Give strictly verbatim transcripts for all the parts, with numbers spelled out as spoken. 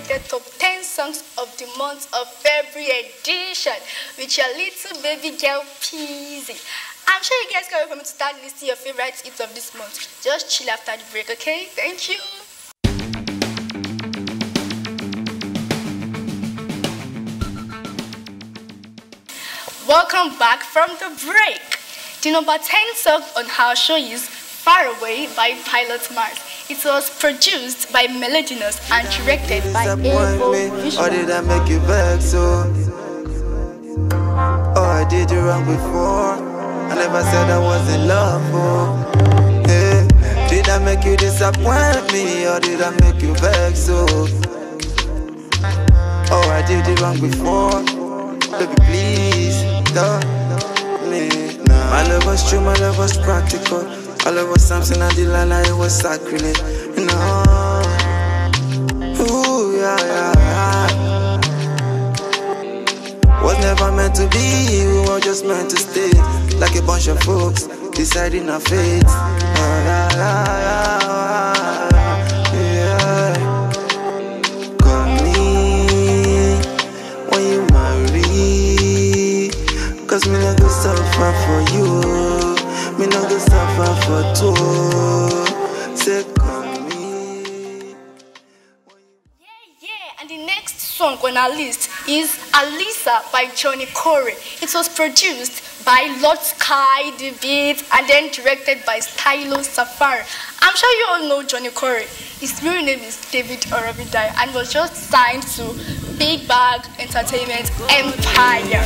curated top ten songs of the month of February edition with your little baby girl Peasy. I'm sure you guys can't wait for me to start listing your favorite hits of this month. Just chill after the break, okay? Thank you. Welcome back from the break. The number ten song on our show is Far Away by Pilot Mars. It was produced by Melodinous and directed by Evo Vision. Or did I make you vex so? Oh, I did you wrong before. I never said I was in love, oh. Hey, did I make you disappoint me? Or did I make you vex so? Oh, I did you wrong before. Baby, please, don't me. My love was true, my love was practical. My love was something I did like it was sacrilege. You know, ooh, yeah, yeah, yeah. Was never meant to be, we were just meant to stay. Like a bunch of folks, deciding our fate. Oh, la, la, la, yeah. Call me when you marry, cause me not gonna suffer for you. Me not gonna suffer for two. Say call me. Yeah, yeah, and the next song on our list is Alisa by Johnny Corey. It was produced by Lord Sky, The Beat, and then directed by Stylo Safari. I'm sure you all know Johnny Corey. His real name is David Orobidai and was just signed to Big Bag Entertainment Empire.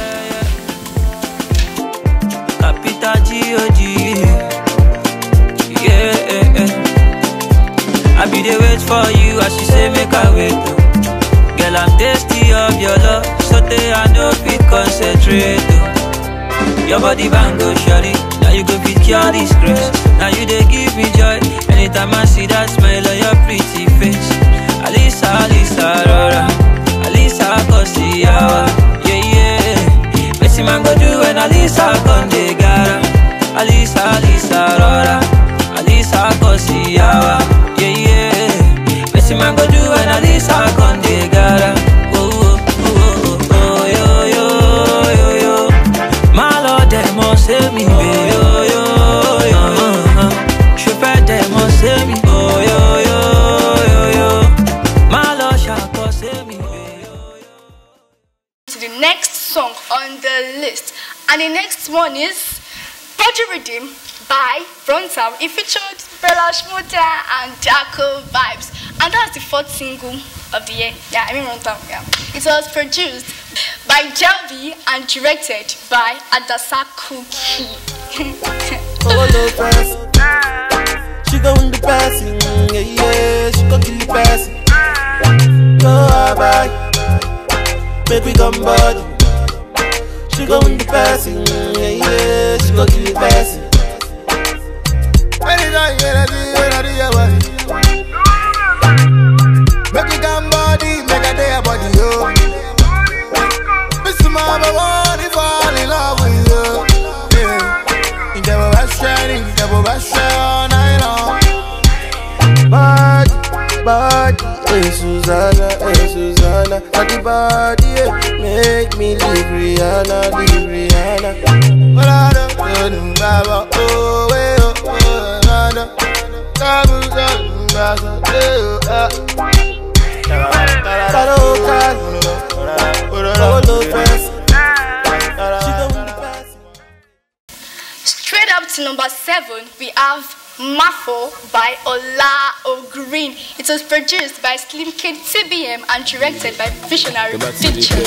Capital G O G, yeah, yeah, yeah. I be there wait for you as she say make I wait. Girl, I'm tasty of your love, so they I know fit concentrate. Your body bango shawty, now you go fit cure this grace. Now you they give me joy, anytime I see that smile on your pretty face. Alisa, Alisa, Rora, Alisa, Kosiyawa, yeah, yeah. What's man go do when Alisa come de gara? Alisa, Alisa, Rora, Alisa, Kosiyawa, yeah, yeah. What's man go do when Alisa come de gara? Oh, oh, oh, oh, oh, yo, yo, yo, yo. My Lord, them all save me, baby. Yo, yo, yo, yo. Je fais them all save me. Oh, yo, yo, yo, yo. My Lord shall save me, baby. To the next song on the list, and the next one is Body Rhythm by Frontal. It featured Bella Shmurda and Jaco Vibes, and that's the fourth single of the year. Yeah, I mean Frontal. Yeah, it was produced by Jelby and directed by Adasa Cookie. Oh, no passing. She go in the passing, yeah, yeah. She go kill the passing. Go bye, make we come body. She go in the passing, yeah, yeah. She go kill the passing. Anytime you ready, you ready, you ready. Make it come body, make a day body, yo. Mister Mama, want to fall in love with you, yeah. You never was shining, you never was shining all night long. Body, body, hey Susanna, hey Susanna. Body, body, yeah. Make me leave Rihanna, leave Rihanna. But I don't know, Baba, oh, hey, oh, oh, Nana. Kabu, Kabu, Kabu, oh, ah. Straight up to number seven, we have Mafo by Ola O'Green. It was produced by Slim Kid T B M and directed by Visionary Pictures.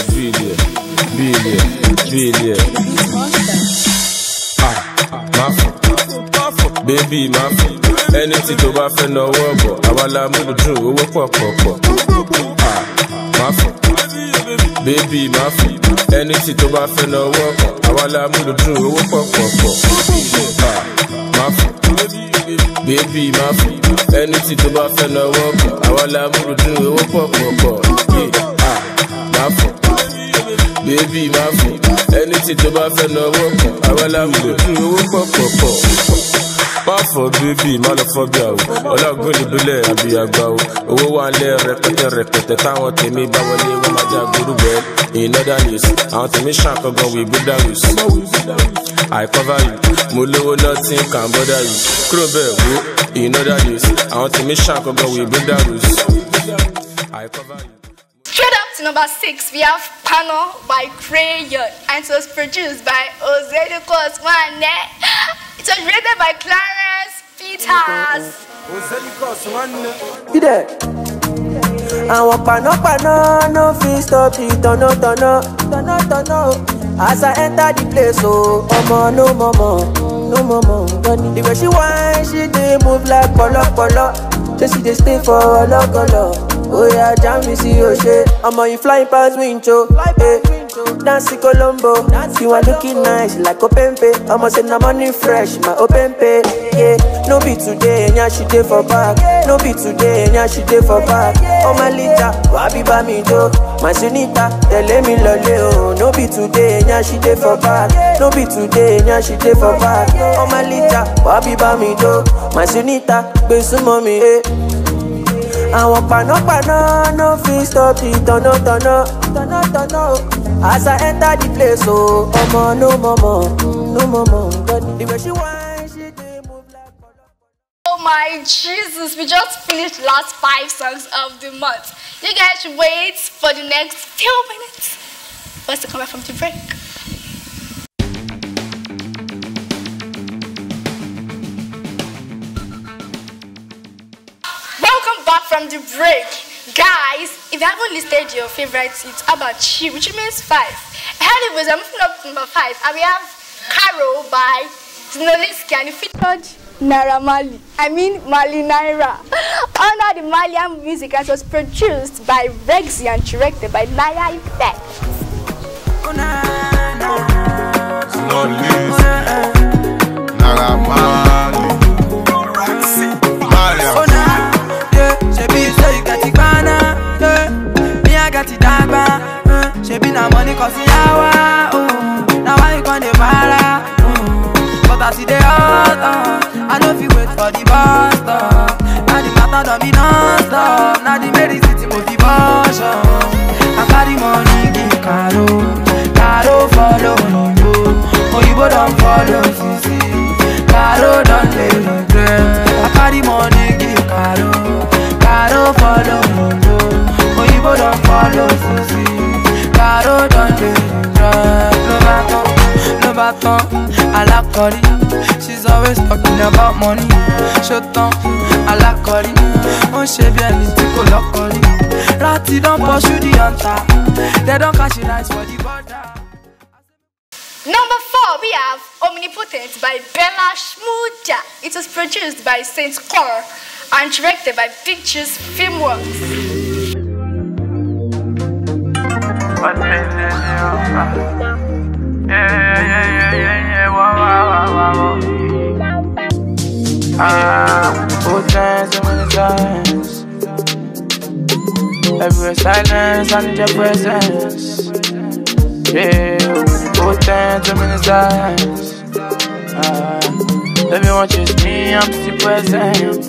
Mafo, baby Mafo. Anything to buy for no work, I will la move through. We work, work, work. Ah, Mafo, baby Mafo. Anything to buy for no work, I will la move through. We work, work, work. Ah, Mafo, baby Mafo. Anything to buy for no work, I will la move through. We work, work, work. Ah, Mafo, baby Mafo. Anything to buy for no work, I will la move through. We work, work, work. Má fọ bébì, má lọ fọ́bíà o. Ọlọ́gbọ́n ìbílẹ̀ àbí àgbà o. Owó wà lẹ́ rẹpẹtẹ rẹpẹtẹ táwọn tèmi bá wọlé wọ́n máa já gbórú bẹ́ẹ̀. In other news, àwọn tèmi ṣàkọ́gbọ́n with builder rules. I cover you, mo lówó nothing can bother you. Kúrò bẹ́ẹ̀ wo, in other news, àwọn tèmi ṣàkọ́gbọ́n with builder rules. I cover you. Straight up to number six, we have Pano by Crayon, and it was produced by Ozeduko Osmane. It was rated by Clarence Peters. Ozeduko Osmane. You there? I want Pano Pano, no fee stop it, tono tono, tono tono. As I enter the place, oh, mama, no mama, no mama. The way she whine, she dey move like polo polo. So she dey stay for a long color. Oh yeah, jam me see your shit. I'm on you flying past window. Hey, dancing Colombo. You are looking nice like open pay. I'ma say na money fresh, my open pay. Yeah, no be today, nya she dey for back. No be today, nya she dey for back. Oh my lita, wabi ba mi do. My sunita, tell me lole oh. No be today, nya she dey for back. No be today, nya she dey for back. Oh my lita, wabi ba mi do. My sunita, be some mommy eh. I want Pano Pano, no fee stop it, tono tono, tono tono. As I enter the place, oh, mama, no mama, no mama. The way she whine, she dey move like. Oh my Jesus, we just finished last five songs of the month. You guys should wait for the next few minutes for us to come back from the break. Welcome back from the break. Guys, if you haven't listed your favorites, it's about you, which means five. Anyways, I'm moving up to number five, and we have Caro by Znoliski, and it featured Naira Marley. I mean Marley Naira. Under the Malian music, and it was produced by Rexy and directed by Naya Effect. Oh, na, na. Naira Marley. Oh, na. Shebi say you got it banana, yeah. Me I got it dagba, uh. Shebi na money cause yawa, oh. Now why you gonna para, mm. But I see the hot, uh. I don't feel wait for the bus stop. Now the matter don't be non-stop. Now the Mary City move the bus, uh. I carry money give Caro, Caro follow Oyibo, Oyibo don't follow Sisi, Caro don't lay regret. I carry money give Caro, Caro follow Oyibo, Oyibo don't follow Sisi, Caro don't lay regret. No matter, no matter, I like Cori. She's always talking about money. Shut down, I like Cori. Oh, she be anything go lock Cori. Ratty don't pursue the hunter. They don't catch it nice for the border. Number four, we have Omnipotent by Bella Shmurda. It was produced by Saint Core and directed by Pictures Filmworks. Yeah, yeah, yeah, yeah, yeah, wow, wow, wow, wow. Ah, both times and many times. Everywhere silence, I need your presence. Yeah, both times and many times. Ah, everyone choose me, I'm still present.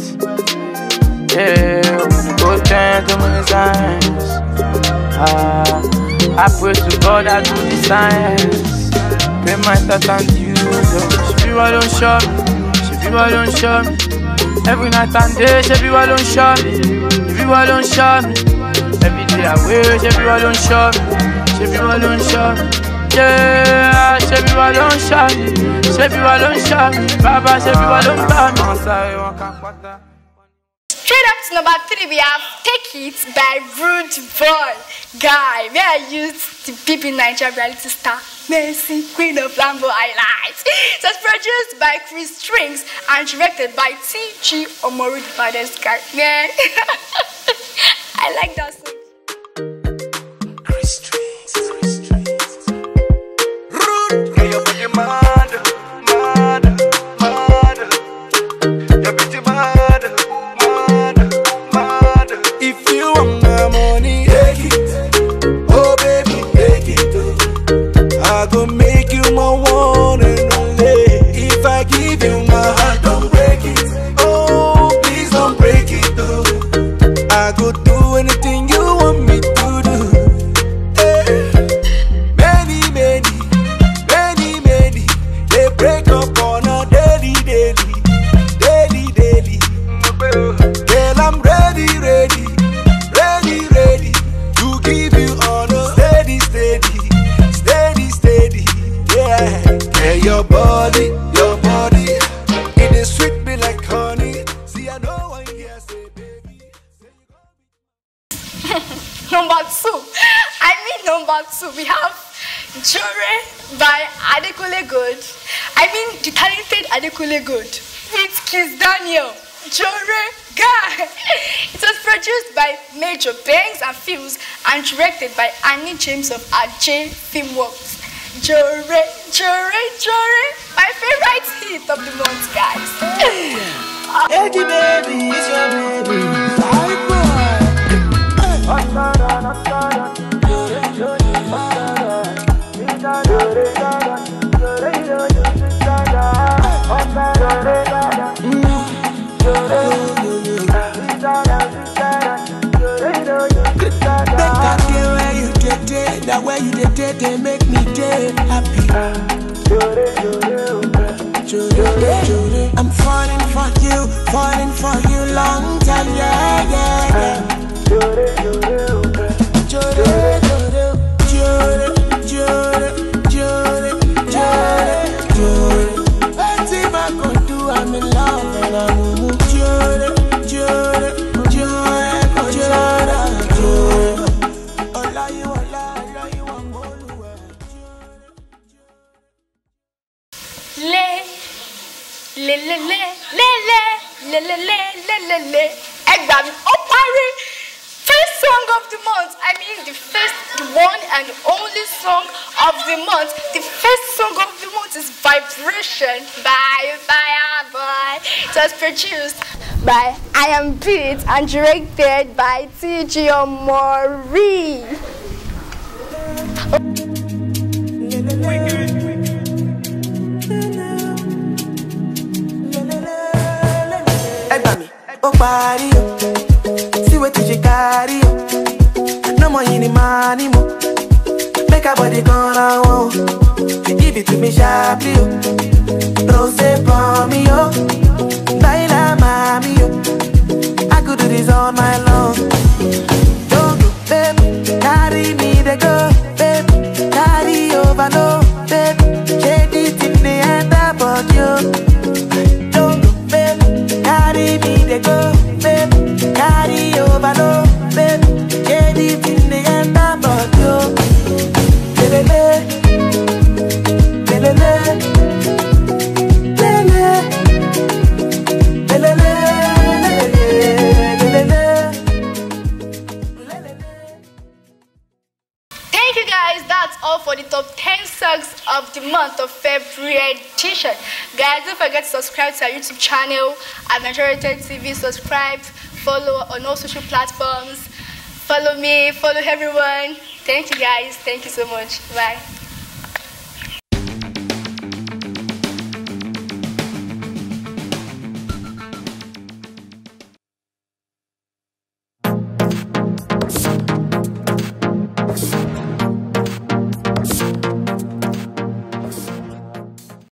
Yeah, both times and many times. Ah, I pray to God I do the science. Pay my thoughts and dues. She people don't show me. She people don't show me. Every night and day, she people don't show me. She people don't show me. Every day I wish, she people don't show me. She people don't show me. Yeah, she people don't show me. She people don't show me. Baba, she people don't show me. I'm sorry, I can't. Straight up to number three, we have Take It by Rude Boy. Guy, where I used the B B Nigeria reality star, Mercy, Queen of Lambo Highlights. It was produced by Chris Strings and directed by T G Omoru, the baddest guy. Man, I like that song. Chris Strings, Chris Strings. Rude, hey, you're pretty mad, mad, mad. You're pretty mad, mad, mad. If you want my money, take it. Oh baby, take it. I go make you my one and only. If I give you my heart, don't break And your body, your body, it is sweet me like honey. See, I know one here say, baby. Number two. I mean number two. We have Jure by Adekunle Gold. I mean the talented Adekunle Gold with Kiss Daniel. Jure guy. It was produced by Major Banks and Films and directed by Annie James of R J Filmworks. Jure, Jure, Jure, my favorite hit of the month, guys. Hey, baby, it's your baby. Hi, boy. That way you did it, they make me day happy. I'm falling for you, falling for you long time, yeah, yeah, yeah. Jure, jure, jure, jure, jure, jure. Anything I could do, I'm in love and I'm jure, jure, jure, jure, jure. Ola you, ola. Le, le, le, le, le, le, le, le, le, le, le, le. Egbami Opari, first song of the month. I mean the first, the one and only song of the month. The first song of the month is Vibration by Fire Boy. It was produced by I Am Beat and directed by T G Omori. Oh, body, see what you carry. No more any money, mo. Make a body gonna want. Give it to me sharply, don't say for me, oh. Baila, mami, oh. I could do this all my long. Don't go, babe, carry me, they go, babe. Carry over, no, babe. Shake it in the end about you. Don't go, babe, carry me, they go, babe. Carry over, no, babe. Shake it in the end about you. Lelele, lelele, lelele, lelele, lelele, lelele. Thank you guys, that's all for the top ten songs of the month of February edition. Guys, don't forget to subscribe to our YouTube channel, Adventure T V. Subscribe, follow on all social platforms. Follow me, follow everyone. Thank you guys, thank you so much. Bye.